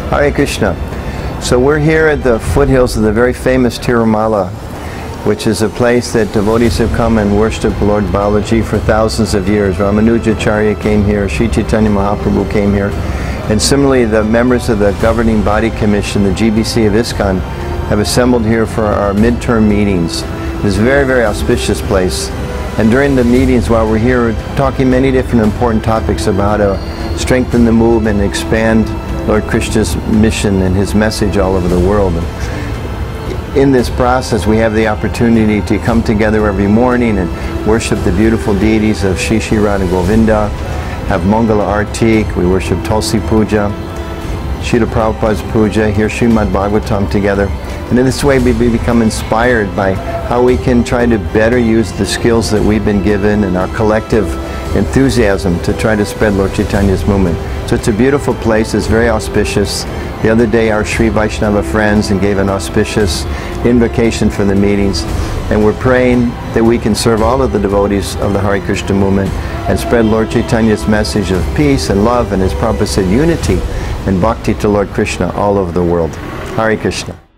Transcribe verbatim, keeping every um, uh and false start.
Hare Krishna. So we're here at the foothills of the very famous Tirumala, which is a place that devotees have come and worshipped Lord Balaji for thousands of years. Ramanujacharya came here, Sri Chaitanya Mahaprabhu came here, and similarly the members of the governing body commission, the G B C of ISKCON, have assembled here for our midterm meetings. It's a very, very auspicious place. And during the meetings while we're here, we're talking many different important topics about how to strengthen the movement and expand Lord Krishna's mission and his message all over the world. In this process, we have the opportunity to come together every morning and worship the beautiful deities of Shri Shri Radha Govinda, have Mangala Arti, we worship Tulsi Puja, Srila Prabhupada's Puja, hear Srimad Bhagavatam together. And in this way we become inspired by how we can try to better use the skills that we've been given and our collective enthusiasm to try to spread Lord Chaitanya's movement. So it's a beautiful place, it's very auspicious. The other day our Sri Vaishnava friends and gave an auspicious invocation for the meetings, and we're praying that we can serve all of the devotees of the Hare Krishna movement and spread Lord Chaitanya's message of peace and love and, as Prabhupada said, unity and bhakti to Lord Krishna all over the world. Hare Krishna.